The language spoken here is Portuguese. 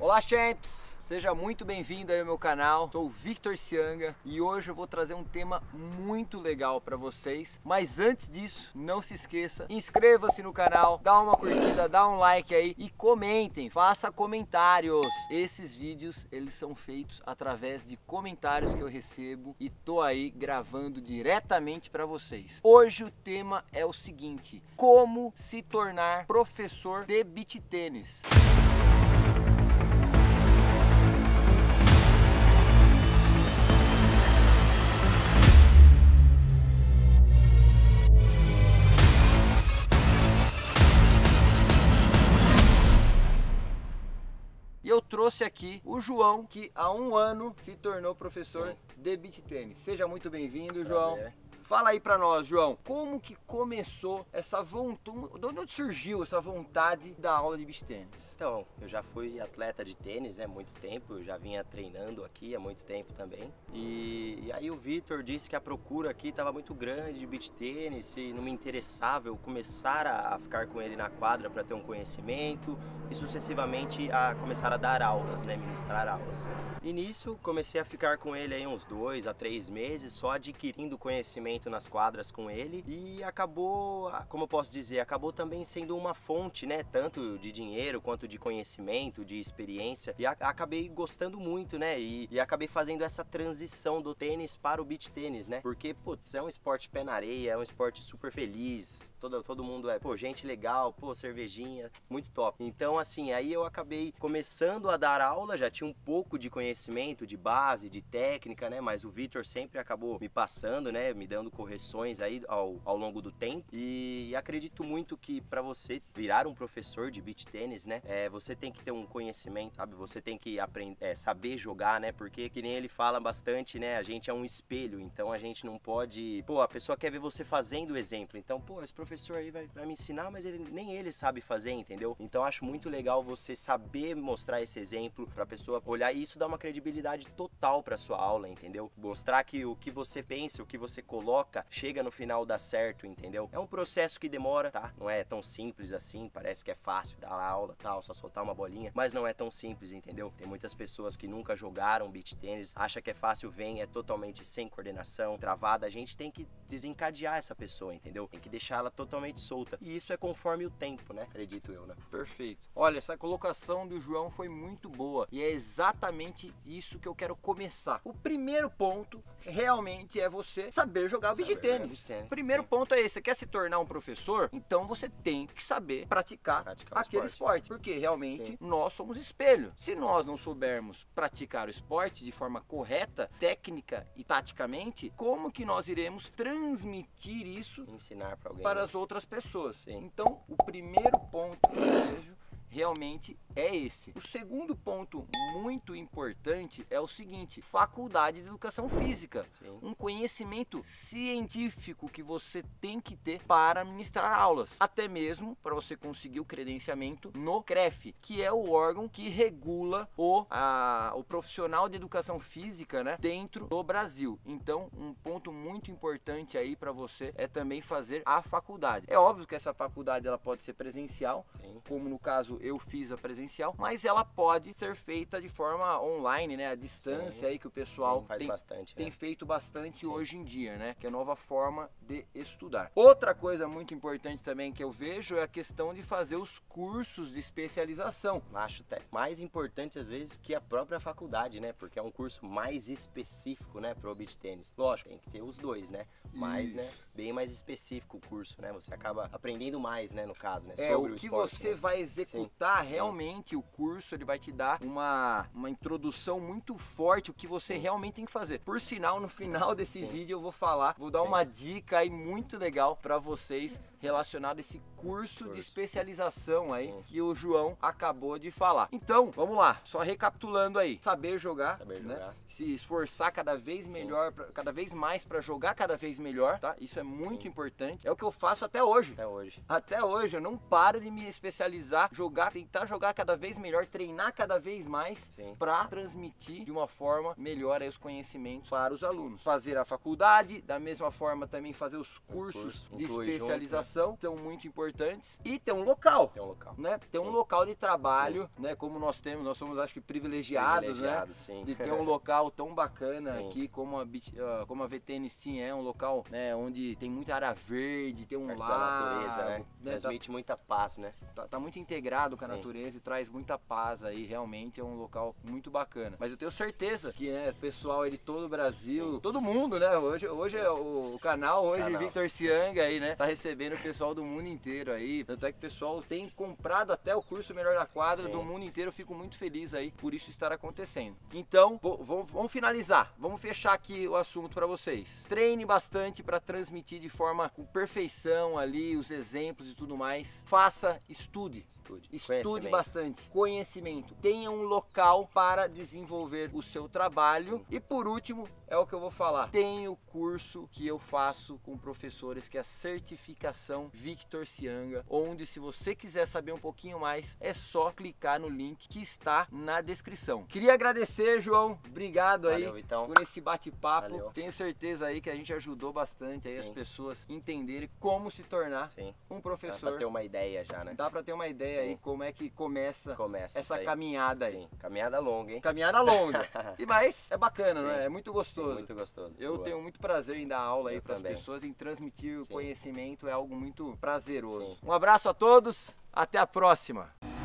Olá, champs! Seja muito bem-vindo aí ao meu canal. Sou o Victor Cianga e hoje eu vou trazer um tema muito legal para vocês. Mas antes disso, não se esqueça, inscreva-se no canal, dá uma curtida, dá um like aí e comentem, faça comentários. Esses vídeos, eles são feitos através de comentários que eu recebo e tô aí gravando diretamente para vocês. Hoje o tema é o seguinte: como se tornar professor de beach tênis. E eu trouxe aqui o João, que há um ano se tornou professor de beach tênis. Seja muito bem-vindo, João. Fala aí pra nós, João, como que começou essa vontade, de onde surgiu essa vontade da aula de beach tênis? Então, eu já fui atleta de tênis há muito tempo, eu já vinha treinando aqui há muito tempo também. E aí o Victor disse que a procura aqui estava muito grande de beach tênis e não me interessava eu começar a ficar com ele na quadra para ter um conhecimento e sucessivamente a começar a dar aulas, né, ministrar aulas. E nisso comecei a ficar com ele aí uns 2 a 3 meses, só adquirindo conhecimento nas quadras com ele, e acabou, como eu posso dizer, acabou também sendo uma fonte, né, tanto de dinheiro quanto de conhecimento, de experiência, e acabei gostando muito, né, e acabei fazendo essa transição do tênis para o beach tênis, né, porque, putz, é um esporte pé na areia, é um esporte super feliz, todo mundo é, pô, gente legal, pô, cervejinha, muito top. Então, assim, aí eu acabei começando a dar aula, já tinha um pouco de conhecimento, de base, de técnica, né, mas o Victor sempre acabou me passando, né, me dando correções aí ao longo do tempo, e acredito muito que para você virar um professor de beach tênis, né, você tem que ter um conhecimento, sabe, você tem que aprender, saber jogar, né, porque que nem ele fala bastante, né, a gente é um espelho, então a gente não pode, pô, a pessoa quer ver você fazendo o exemplo, então, pô, esse professor aí vai me ensinar, mas nem ele sabe fazer, entendeu? Então acho muito legal você saber mostrar esse exemplo pra pessoa olhar, e isso dá uma credibilidade total pra sua aula, entendeu? Mostrar que o que você pensa, o que você coloca, chega no final dá certo, entendeu? É um processo que demora, tá? Não é tão simples assim, parece que é fácil dar aula, tal, só soltar uma bolinha, mas não é tão simples, entendeu? Tem muitas pessoas que nunca jogaram beach tênis, acha que é fácil, vem, é totalmente sem coordenação, travada. A gente tem que desencadear essa pessoa, entendeu? Tem que deixar ela totalmente solta. E isso é conforme o tempo, né? Acredito eu, né? Perfeito. Olha, essa colocação do João foi muito boa e é exatamente isso que eu quero começar. O primeiro ponto realmente é você saber jogar beach tênis. Primeiro ponto é esse: você quer se tornar um professor, então você tem que saber praticar aquele esporte, porque realmente nós somos espelho. Se nós não soubermos praticar o esporte de forma correta, técnica e taticamente, como que nós iremos transmitir isso, ensinar para alguém, para as outras pessoas? Então, o primeiro ponto que eu vejo realmente é esse. O segundo ponto muito importante é o seguinte: faculdade de educação física. Um conhecimento científico que você tem que ter para ministrar aulas, até mesmo para você conseguir o credenciamento no CREF, que é o órgão que regula o profissional de educação física, né, dentro do Brasil. Então, um ponto muito importante aí para você é também fazer a faculdade. É óbvio que essa faculdade ela pode ser presencial, como no caso eu fiz a presencial, mas ela pode ser feita de forma online, né, à distância aí que o pessoal tem feito bastante hoje em dia, né, que é a nova forma de estudar. Outra coisa muito importante também que eu vejo é a questão de fazer os cursos de especialização. Acho até mais importante às vezes que a própria faculdade, né, porque é um curso mais específico, né, pro beach tênis. Lógico, tem que ter os dois, né, mas, né, bem mais específico o curso, né, você acaba aprendendo mais, né, no caso, né, sobre o que esporte, você vai executar realmente. O curso ele vai te dar uma introdução muito forte, o que você realmente tem que fazer. Por sinal, no final desse vídeo eu vou dar uma dica aí muito legal para vocês relacionado a esse curso de especialização aí que o João acabou de falar. Então, vamos lá, só recapitulando aí: saber jogar, né? Se esforçar cada vez melhor, cada vez mais para jogar cada vez melhor, tá? Isso é muito importante. É o que eu faço até hoje. Até hoje eu não paro de me especializar, tentar jogar cada vez melhor, treinar cada vez mais para transmitir de uma forma melhor aí os conhecimentos para os alunos. Fazer a faculdade, da mesma forma também fazer os cursos de especialização são muito importantes. importantes e ter um local. Tem um local. Né? Ter um Sim. local de trabalho, né? Como nós temos, nós somos, acho que, privilegiados, né? Sim. De ter um local tão bacana Sim. aqui como a VTNS Team é um local, né, onde tem muita área verde, tem um Perto lago, da natureza, né? né? Transmite muita paz, né? Tá muito integrado com a Sim. natureza e traz muita paz aí, realmente é um local muito bacana. Mas eu tenho certeza que, né, o pessoal aí de todo o Brasil, Sim. todo mundo, né? Hoje é o canal, Canal. Victor Cianga aí, né? Tá recebendo o pessoal do mundo inteiro aí. Tanto é que o pessoal tem comprado até o curso Melhor da Quadra Sim. do mundo inteiro. Eu fico muito feliz aí por isso estar acontecendo. Então, vamos finalizar. Vamos fechar aqui o assunto para vocês. Treine bastante para transmitir de forma com perfeição ali os exemplos e tudo mais. Faça, estude. Estude bastante. Conhecimento. Tenha um local para desenvolver o seu trabalho. E por último, é o que eu vou falar. Tem o curso que eu faço com professores, que é a certificação Victor Cianga, onde, se você quiser saber um pouquinho mais, é só clicar no link que está na descrição. Queria agradecer, João. Obrigado aí. Valeu, então. Por esse bate-papo. Valeu. Tenho certeza aí que a gente ajudou bastante aí Sim. as pessoas entenderem como se tornar Sim. um Dá professor. pra ter uma ideia já, né? Dá pra ter uma ideia Sim. aí como é que começa Começa isso essa aí. caminhada aí. Sim. Caminhada longa, hein? Caminhada longa. Mas é bacana, Sim. né? É muito gostoso. Sim, muito gostoso. Eu Boa. tenho muito prazer em dar aula aí Eu para as também. pessoas, em transmitir o Sim. conhecimento, é algo muito prazeroso. Sim. Um abraço a todos, até a próxima.